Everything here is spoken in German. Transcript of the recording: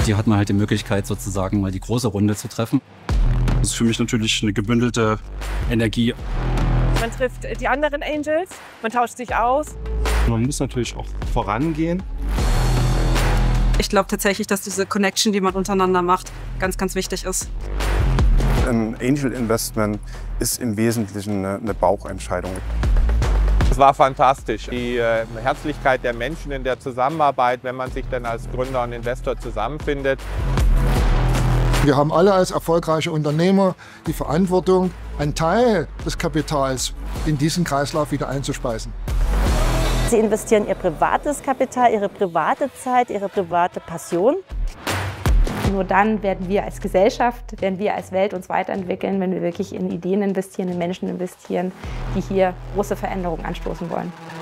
Hier hat man halt die Möglichkeit, sozusagen mal die große Runde zu treffen. Das ist für mich natürlich eine gebündelte Energie. Man trifft die anderen Angels, man tauscht sich aus. Man muss natürlich auch vorangehen. Ich glaube tatsächlich, dass diese Connection, die man untereinander macht, ganz, ganz wichtig ist. Ein Angel Investment ist im Wesentlichen eine Bauchentscheidung. Es war fantastisch. Die Herzlichkeit der Menschen in der Zusammenarbeit, wenn man sich dann als Gründer und Investor zusammenfindet. Wir haben alle als erfolgreiche Unternehmer die Verantwortung, einen Teil des Kapitals in diesen Kreislauf wieder einzuspeisen. Sie investieren ihr privates Kapital, ihre private Zeit, ihre private Passion. Nur dann werden wir als Gesellschaft, werden wir als Welt uns weiterentwickeln, wenn wir wirklich in Ideen investieren, in Menschen investieren, die hier große Veränderungen anstoßen wollen.